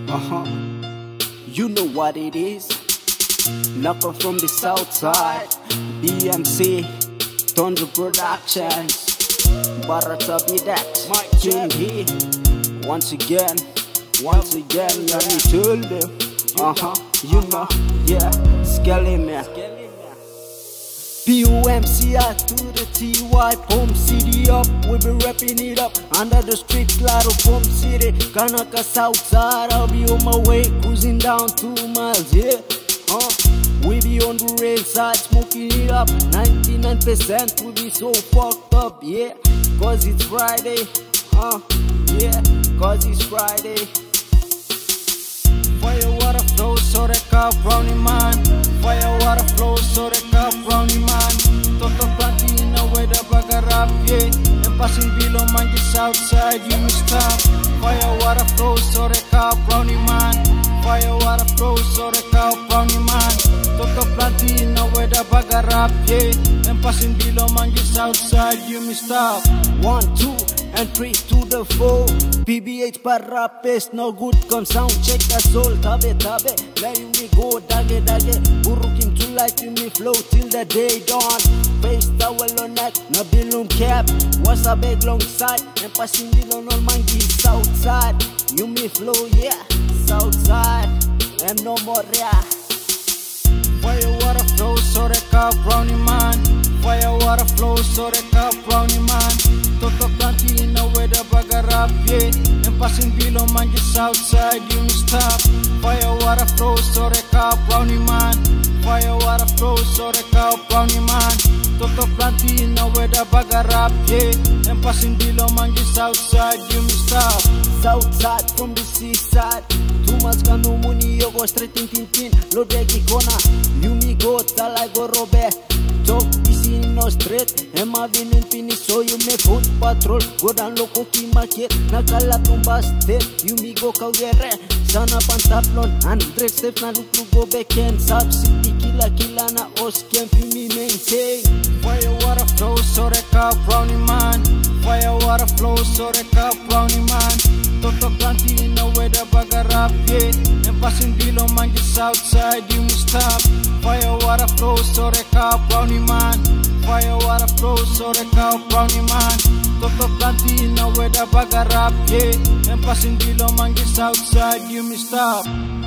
You know what it is. Knocker from the south side. BMC, Thunder Productions. Barata be that. King here. Once again, let me tell them. You know, yeah, Skelly man. PUMCI to the TY, Pom City up. We be rapping it up under the streets, lot of Pom City. Kanaka Southside, I'll be on my way, cruising down 2 miles, yeah. We be on the rail side, smoking it up. 99% we be so fucked up, yeah. Cause it's Friday, yeah, cause it's Friday. Fire water flows, so the car brownie man. Fire water flows, so the car brownie man. Toto planting in the way the bagger up, yeah. And passing below man, just outside, you must stop. Fire water flows, so the car brownie man. Fire water flows, so the car brownie man. Toto planting in the way the bagger up, yeah. And passing below man, just outside, you must stop. 1, 2, and 3 to the 4. PBH para pace, no good, come sound check the soul. Tabe, letting me go, dage. Burukin too light in me flow till the day dawn. Face towel on neck, no balloon cap. What's a big long side, and passing below no monkey south side. You me flow, yeah, south side, and no more, yeah. Fire water flows, so the car brownie man. Fire water flows, so the car brownie man. Toto planting in the way the bagger up, yeah. And passing below man, just outside, you must stop. Fire water flows, so the car brownie man. Fire water flows, so the car brownie man. Toto planting in the way the bagger up, yeah. And passing below man, just outside, you must stop. Southside from the seaside. Tumas kanu muni yo go straight in Tintin. Lodegi kona, you me go talai go robe. Talk busy no straight, Emma vinin finish so you me foot patrol. Go down loco ki market, nakala tumba state. You me go kawere, sana pantaplon. 100 steps na look go back and sub city kila na os camp you me maintain. Fire water flows, so the car brownie man. Fire water flows, so the car brownie man. Toto planting in the way the bagger up, yeah. And passing below man, just outside, you must stop. Fire water flows, so the car brownie man. Fire water flows, so the car brownie man. Toto planting in the way the bagger up, yeah. And passing below man, just outside, you must stop.